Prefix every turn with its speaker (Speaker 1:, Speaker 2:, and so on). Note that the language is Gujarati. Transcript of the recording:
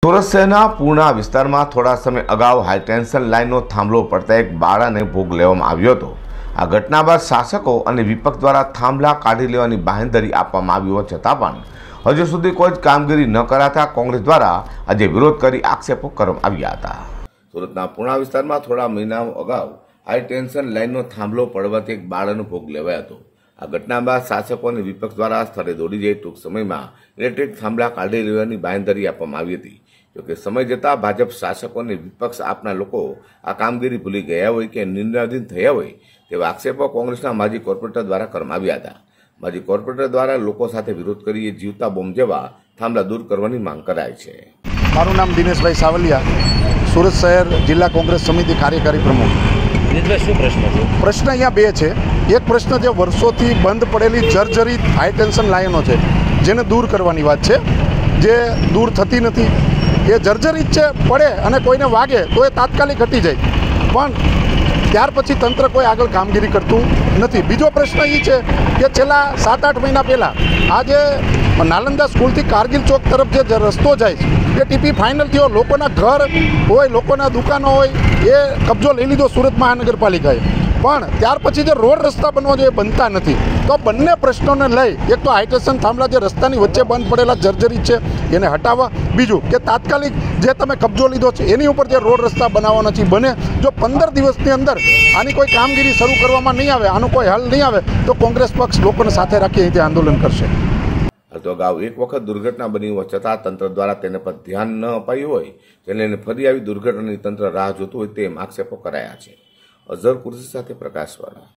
Speaker 1: સુરત શહેરના પૂર્ણા વિસ્તારમાં થોડા સમય અગાઉ હાઈ ટેન્શન લાઇનનો થાંભલો પડતા એક બાળાને ભોગ લેવામાં આવ્યો હતો। આ ઘટના બાદ શાસકો અને વિપક્ષ દ્વારા થાંભલા કાઢી લેવાની બાંહેધરી આપવામાં આવી હોવા છતાં પણ હજુ સુધી કોઈ જ કામગીરી ન કરાતા કોંગ્રેસ દ્વારા આજે વિરોધ કરી આક્ષેપો કરવામાં આવ્યા હતા। સુરતના પૂર્ણા વિસ્તારમાં થોડા મહિનાઓ અગાઉ હાઈ ટેન્શન લાઇનનો થાંભલો પડવાથી એક બાળાનો ભોગ લેવાયો હતો। આ ઘટના બાદ શાસકો અને વિપક્ષ દ્વારા સ્થળે દોડી જઈ ટૂંક સમયમાં ઇલેક્ટ્રિક થાંભલા કાઢી લેવાની બાંહેધરી આપવામાં આવી હતી। જોકે સમય જતાં ભાજપ શાસકો અને વિપક્ષ આપના લોકો આ કામગીરી ભૂલી ગયા હોય કે નિર્ણયાધીન થયા હોય તેવા આક્ષેપો કોંગ્રેસના માજી કોર્પોરેટર દ્વારા કરવામાં આવ્યા હતા। માજી કોર્પોરેટર દ્વારા લોકો સાથે વિરોધ કરી જીવતા બોમ્બ જેવા થાંભલા દૂર કરવાની માંગ કરાઈ છે।
Speaker 2: મારું નામ દિનેશભાઈ સાવલિયા, સુરત શહેર જિલ્લા કોંગ્રેસ સમિતિ કાર્યકારી પ્રમુખ।
Speaker 3: શું પ્રશ્ન છે?
Speaker 2: પ્રશ્ન અહીંયા બે છે। એક પ્રશ્ન જે વર્ષોથી બંધ પડેલી જર્જરિત હાઈ ટેન્શન લાઈનો છે જેને દૂર કરવાની વાત છે, જે દૂર થતી નથી। એ જર્જરિત છે, પડે અને કોઈને વાગે તો એ તાત્કાલિક હટી જાય, પણ ત્યાર પછી તંત્ર કોઈ આગળ કામગીરી કરતું નથી। બીજો પ્રશ્ન એ છે કે છેલ્લા 7-8 મહિના પહેલાં આ જે નાલંદા સ્કૂલથી કારગિલ ચોક તરફ જે રસ્તો જાય છે એ ટીપી ફાઇનલ થયો, લોકોના ઘર હોય, લોકોના દુકાનો હોય, એ કબજો લઈ લીધો સુરત મહાનગરપાલિકાએ, પણ ત્યાર પછી જે રોડ રસ્તા બનવા જોઈએ બનતા નથી। તો બંને પ્રશ્નોને લઈ એક તો હાઈ ટેન્શન થાંભલા જે રસ્તાની વચ્ચે બંધ પડેલા જર્જરિત છે એને હટાવવા, બીજું કે તાત્કાલિક જે તમે કબજો લીધો છે એની ઉપર જે રોડ રસ્તા બનાવવાના છે બને। જો 15 દિવસની અંદર આની કોઈ કામગીરી શરૂ કરવામાં નહીં આવે, આનો કોઈ હલ નહીં આવે તો કોંગ્રેસ પક્ષ લોકોને સાથે રાખી અહીંથી આંદોલન કરશે।
Speaker 1: તો અગાઉ એક વખત દુર્ઘટના બની હોવા છતાં તંત્ર દ્વારા તેને પર ધ્યાન ન અપાયું હોય તેને લઈને ફરી આવી દુર્ઘટનાની તંત્ર રાહ જોતું હોય તેમ આક્ષેપો કરાયા છે। અઝર કુર્સી સાથે પ્રકાશવાળા।